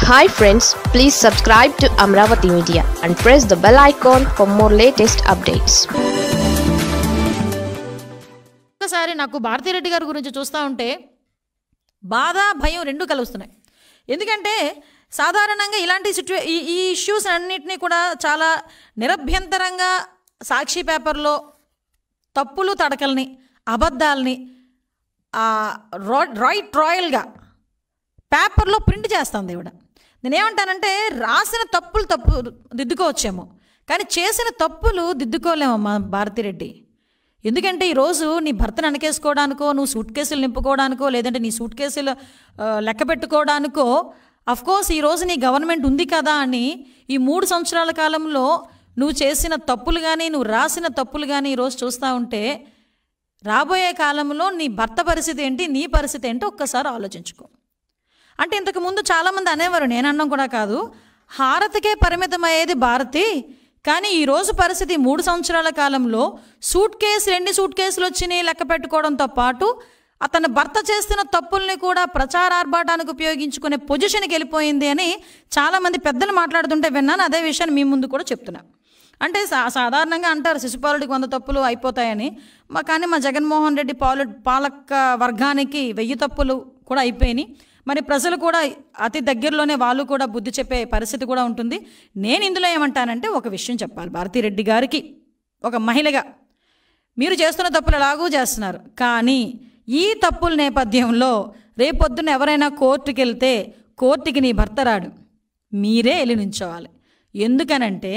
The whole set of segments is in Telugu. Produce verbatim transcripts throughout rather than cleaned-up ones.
Hi friends, please subscribe to Amravati Media and press the bell icon for more latest updates. ఒకసారి నాకు భారతీ రెడ్డి గారి గురించి చూస్తూ ఉంటే బాధ భయం రెండు కలుస్తున్నాయి. ఎందుకంటే సాధారణంగా ఇలాంటి సిచ్యువే ఈ ఈ ఇష్యూస్ అన్నింటినీ కూడా చాలా నిరభ్యంతరంగా సాక్షి పేపర్లో తప్పులు తడకల్ని అబద్ధాలని రైట్ రాయల్గా పేపర్లో ప్రింట్ చేస్తాను దేవుడ. నేనేమంటానంటే రాసిన తప్పులు తప్పు దిద్దుకోవచ్చేమో, కానీ చేసిన తప్పులు దిద్దుకోలేమమ్మా భారతిరెడ్డి. ఎందుకంటే ఈరోజు నీ భర్తను వెనకేసుకోవడానికో, నువ్వు సూట్ కేసులు నింపుకోవడానికో, లేదంటే నీ సూట్ కేసులు లెక్క పెట్టుకోవడానికో, అఫ్కోర్స్ ఈరోజు నీ గవర్నమెంట్ ఉంది కదా అని ఈ మూడు సంవత్సరాల కాలంలో నువ్వు చేసిన తప్పులు కానీ నువ్వు రాసిన తప్పులు కానీ ఈరోజు చూస్తూ ఉంటే రాబోయే కాలంలో నీ భర్త పరిస్థితి ఏంటి, నీ పరిస్థితి ఏంటో ఒక్కసారి ఆలోచించుకో. అంటే ఇంతకుముందు చాలామంది అనేవారు, నేను అనడం కూడా కాదు, హారతికే పరిమితమయ్యేది భారతి, కానీ ఈరోజు పరిస్థితి మూడు సంవత్సరాల కాలంలో సూట్ కేసులు ఎన్ని సూట్ కేసులు వచ్చినాయి లెక్క పెట్టుకోవడంతో పాటు అతని భర్త చేస్తున్న తప్పుల్ని కూడా ప్రచారార్భాటానికి ఉపయోగించుకునే పొజిషన్కి వెళ్ళిపోయింది అని చాలామంది పెద్దలు మాట్లాడుతుంటే విన్నాను. అదే విషయాన్ని మీ ముందు కూడా చెప్తున్నా. అంటే సా సాధారణంగా అంటారు శిశుపాలుడికి వంద తప్పులు అయిపోతాయని, మా కానీ మా జగన్మోహన్ రెడ్డి పాలు పాలక వర్గానికి వెయ్యి తప్పులు కూడా అయిపోయినాయి. మరి ప్రజలు కూడా అతి దగ్గరలోనే వాళ్ళు కూడా బుద్ధి చెప్పే పరిస్థితి కూడా ఉంటుంది. నేను ఇందులో ఏమంటానంటే ఒక విషయం చెప్పాలి భారతీ రెడ్డి గారికి, ఒక మహిళగా. మీరు చేస్తున్న తప్పులు ఎలాగూ చేస్తున్నారు, కానీ ఈ తప్పుల నేపథ్యంలో రేపొద్దున ఎవరైనా కోర్టుకి వెళ్తే కోర్టుకి నీ భర్త రాడు, మీరే వెళ్ళి నుంచోవాలి. ఎందుకనంటే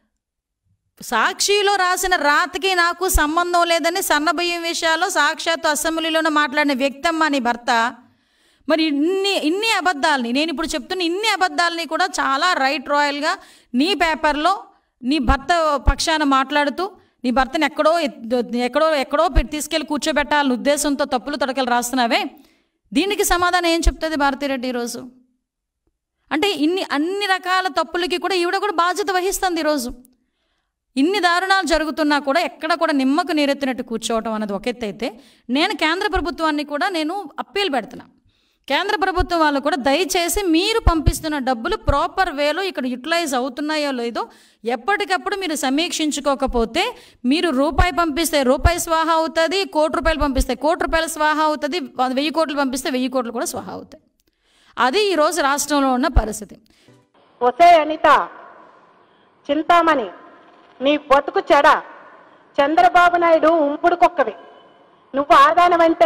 సాక్షిలో రాసిన రాతకి నాకు సంబంధం లేదని సన్నబియ్యం విషయాల్లో సాక్షాత్తు అసెంబ్లీలోనే మాట్లాడిన వ్యక్తి అమ్మా నీ భర్త. మరి ఇన్ని ఇన్ని అబద్ధాలని నేను ఇప్పుడు చెప్తున్న ఇన్ని అబద్ధాలని కూడా చాలా రైట్ రాయల్గా నీ పేపర్లో నీ భర్త పక్షాన మాట్లాడుతూ నీ భర్తని ఎక్కడో ఎక్కడో ఎక్కడో పెట్టి తీసుకెళ్ళి కూర్చోబెట్టాలని ఉద్దేశంతో తప్పులు తడకలు రాస్తున్నావే, దీనికి సమాధానం ఏం చెప్తుంది భారతీరెడ్డి ఈరోజు? అంటే ఇన్ని అన్ని రకాల తప్పులకి కూడా ఈవిడ కూడా బాధ్యత వహిస్తుంది. ఈరోజు ఇన్ని దారుణాలు జరుగుతున్నా కూడా ఎక్కడ కూడా నిమ్మకు నీరెత్తినట్టు కూర్చోవటం అన్నది ఒక ఎత్తు అయితే, నేను కేంద్ర ప్రభుత్వాన్ని కూడా నేను అప్పీల్ పెడుతున్నా. కేంద్ర ప్రభుత్వం వాళ్ళు కూడా దయచేసి మీరు పంపిస్తున్న డబ్బులు ప్రాపర్ వేలో ఇక్కడ యూటిలైజ్ అవుతున్నాయో లేదో ఎప్పటికప్పుడు మీరు సమీక్షించుకోకపోతే, మీరు రూపాయి పంపిస్తే రూపాయి స్వాహా అవుతుంది, కోటి రూపాయలు పంపిస్తే కోటి రూపాయలు స్వాహా అవుతుంది, వెయ్యి కోట్లు పంపిస్తే వెయ్యి కోట్లు కూడా స్వాహా అవుతాయి. అది ఈరోజు రాష్ట్రంలో ఉన్న పరిస్థితి. ఒసే అనిత చింతామణి, నీ బతుకు చెడ, చంద్రబాబు నాయుడు ఉంపుడు కుక్కవి, నువ్వు ఆదానమంటే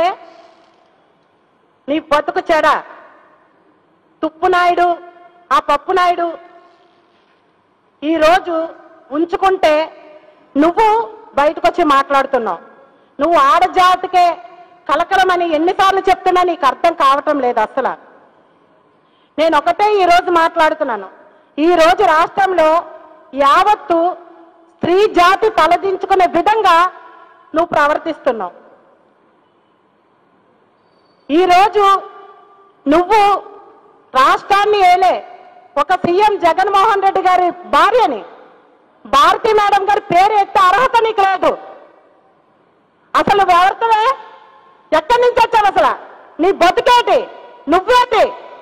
నీ బతుకు చెడ. తుప్పు నాయుడు, ఆ పప్పు నాయుడు ఈరోజు ఉంచుకుంటే నువ్వు బయటకు వచ్చి మాట్లాడుతున్నావు. నువ్వు ఆడజాతికే కలకలమని ఎన్నిసార్లు చెప్తున్నా నీకు అర్థం కావటం లేదు అసలు. నేను ఒకటే ఈరోజు మాట్లాడుతున్నాను, ఈరోజు రాష్ట్రంలో యావత్తు స్త్రీ జాతి తలదించుకునే విధంగా నువ్వు ప్రవర్తిస్తున్నావు. ఈరోజు నువ్వు రాష్ట్రాన్ని ఏలే ఒక సీఎం జగన్మోహన్ రెడ్డి గారి భార్యని, భారతీ మేడం గారి పేరు ఎత్తే అర్హత నీకు లేదు. అసలు ఎవరితోవే, ఎక్కడి నుంచి వచ్చావు అసలు? నీ బతుకేటి, నువ్వేటి?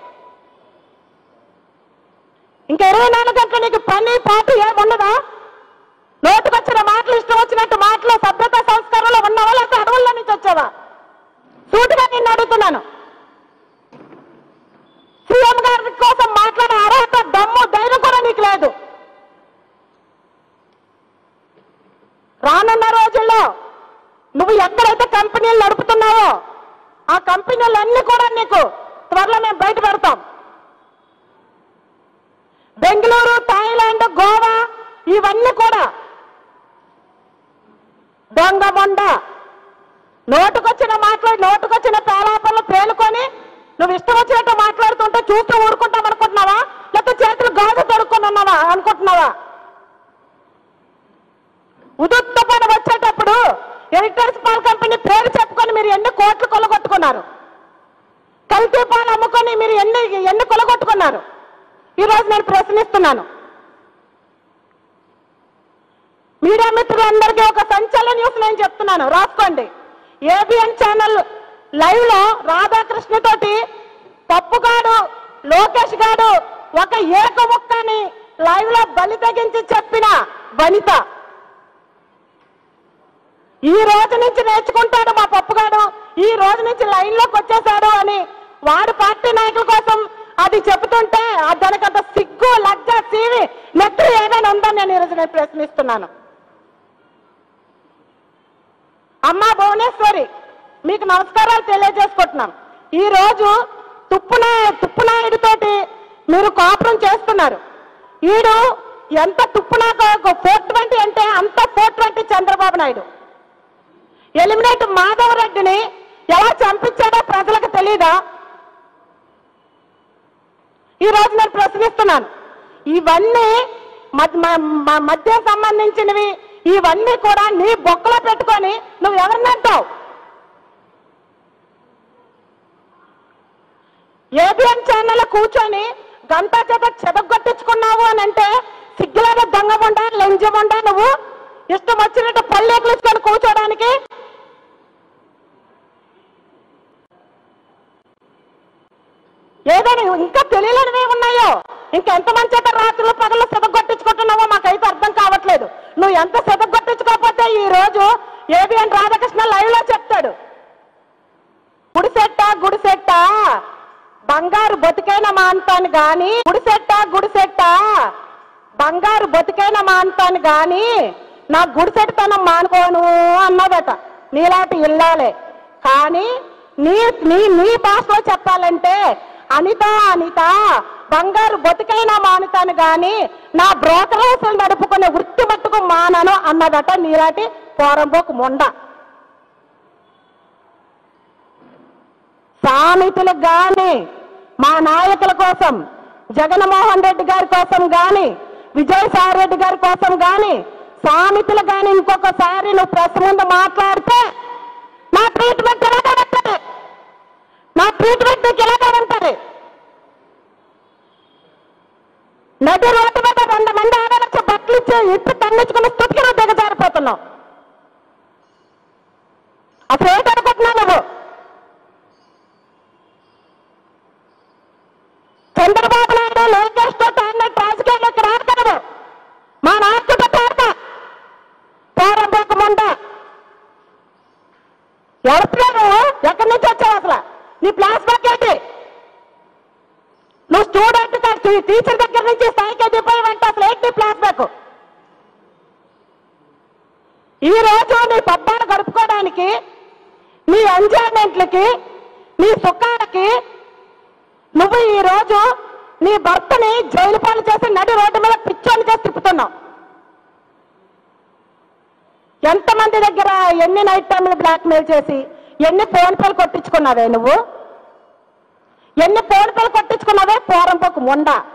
ఇంకా ఇరవై నాలుగు గంటలు నీకు పని పాటు ఏముండదా? నోటుకొచ్చిన మాటలు ఇష్టం వచ్చినట్టు మాటలు సభ్యత సంస్కారంలో ఉన్నావా, లేకపోతే అడవుల్లో నుంచి వచ్చావా? సూటిగా నిన్ను అడుగుతున్నాను. సీఎం గారి కోసం మాట్లాడే అర్హత, దమ్ము, ధైర్యం కూడా నీకు లేదు. రానున్న రోజుల్లో నువ్వు ఎక్కడైతే కంపెనీలు నడుపుతున్నావో ఆ కంపెనీలన్నీ కూడా నీకు త్వరలో మేము బయట పెడతాం. బెంగళూరు, థాయిలాండ్, గోవా ఇవన్నీ కూడా దొంగ బొండ నోటుకొచ్చిన మాట్లాడి నోటుకొచ్చిన పేలాపలు పేలుకొని నువ్వు ఇష్టం వచ్చినట్టు మాట్లాడుతుంటే చూస్తూ ఊరుకుంటాం అనుకుంటున్నావా, లేకపోతే చేతులు గాజు తొడుక్కొని ఉన్నావా అనుకుంటున్నావా? ఉదుత్త పని వచ్చేటప్పుడు ఎరిటర్స్ పాల్ కంపెనీ పేరు చెప్పుకొని మీరు ఎన్ని కోట్లు కొలగొట్టుకున్నారు, కల్తీ పాలు అమ్ముకొని మీరు ఎన్ని ఎన్ని కొలగొట్టుకున్నారు? ఈరోజు నేను ప్రశ్నిస్తున్నాను. మీడియా మిత్రులందరికీ ఒక సంచలన న్యూస్ నేను చెప్తున్నాను, రాసుకోండి. ఏబిఎన్ ఛానల్ లైవ్ లో రాధాకృష్ణ తోటి పప్పుగాడు లోకేష్ గారు ఒక ఏక ముక్కని లైవ్ లో బలి తెగించి చెప్పిన వనిత ఈ రోజు నుంచి నేర్చుకుంటాడు మా పప్పుగాడు, ఈ రోజు నుంచి లైన్ లోకి వచ్చేసాడు అని వాడు పార్టీ నాయకుల కోసం అది చెబుతుంటే దానికంత సిగ్గు లజ్జ సీవి నెత్తి ఏమైనా ఉందని నేను ఈరోజు నేను ప్రశ్నిస్తున్నాను. అమ్మా భువనేశ్వరి, మీకు నమస్కారాలు తెలియజేసుకుంటున్నాం. ఈ రోజు తుప్పునా తుప్పునాయుడితోటి మీరు కాపురం చేస్తున్నారు. ఈడు ఎంత తుప్పునా ఫోర్ ట్వంటీ అంటే అంత four twenty Chandrababu Naidu. Eliminate మాధవరెడ్డిని ఎలా చంపించాడో ప్రజలకు తెలీదా? ఈ రోజు నేను ప్రశ్నిస్తున్నాను. ఇవన్నీ మధ్య సంబంధించినవి, ఇవన్నీ కూడా నీ బొక్కలో పెట్టుకొని నువ్వు ఎవరినంటావు? ఏబిఎన్ ఛానల్ కూర్చొని గంట చేత చెదగొట్టించుకున్నావు అని అంటే సిగ్గులాగా దొంగముండా లెంజముండా నువ్వు ఇష్టం వచ్చినట్టు పల్లెకులుచుకొని కూర్చోడానికి? ఏదైనా ఇంకా తెలియలేనివి ఉన్నాయో, ఇంకెంతమంది చేత రాత్రులు పగలు సెదగొట్టించుకుంటున్నావో మాకైతే అర్థం కావట్లేదు. నువ్వు ఎంత సెదగొట్టించుకోకపోతే ఈ రోజు ఏబిఎన్ రాధాకృష్ణ లైవ్ లో చెప్తాడు, గుడిసెట్ట గుడిసెట్ట బంగారు బతికైన మాంతాను గాని, గుడిసెట్ట గుడిసెట్ట బంగారు బతికైన మాంతాను గాని నా గుడిసెట్టతనం మానుకోను అన్నదట. నీలాంటి ఇల్లాలే. కానీ నీ నీ నీ భాషలో చెప్పాలంటే అనిత అనిత బంగారు బతికైనా మానుతాను గాని నా బ్రోకర్ హౌసులు నడుపుకునే వృత్తి మట్టుకు మానను అన్నదట నీలాంటి పోరంబోకు మొండ. సామితులకు గాని, మా నాయకుల కోసం, జగన్మోహన్ రెడ్డి గారి కోసం గాని, విజయసాయి రెడ్డి గారి కోసం గాని, సామితులు గాని ఇంకొకసారి నువ్వు ప్రెస్ ముందు మాట్లాడితే నా ట్రీట్మెంట్ ఎలాగా ఉంటుంది? నా ట్రీట్మెంట్ నీకు ఎలాగా ఉంటుంది? నది రోడ్డు మీద రెండు మంది ఆడవచ్చు బట్టలు ఇచ్చి ఇప్పి తన్నించుకున్న స్థితికి నువ్వు దిగజారిపోతున్నావు. అసలు ఏంటనుకుంటున్నావు నువ్వు? చంద్రబాబు నాయుడు లోకేష్ తో తాన్నట్టు రాజకీయాల్లోకి రాడతాడు. మా నాయకుడితో తాడతా ప్రారంభకు ముంద ఎవరు ఎక్కడి నుంచి వచ్చావు? అసలు నీ ప్లాస్ బ్యాక్ ఏంటి? నువ్వు స్టూడెంట్ టీచర్ దగ్గర నుంచి స్థాయికి దిగిపోయావంటే అసలు ఏంటి ప్లాస్ బ్యాక్? ఈ రోజు నీ పబ్బాలు గడుపుకోవడానికి, నీ ఎంజాయ్మెంట్లకి, నీ సుఖాలకి నువ్వు ఈ రోజు నీ భర్తని జైలు పాలు చేసి నడి రోడ్డు మీద పిచ్చోని చేసి తిప్పుతున్నావు. ఎంతమంది దగ్గర ఎన్ని నైట్ టైంలు బ్లాక్ మెయిల్ చేసి ఎన్ని ఫోన్ పేలు కొట్టించుకున్నావే నువ్వు? ఎన్ని ఫోన్ పేలు కొట్టించుకున్నావే పోరంపోకు మొండ?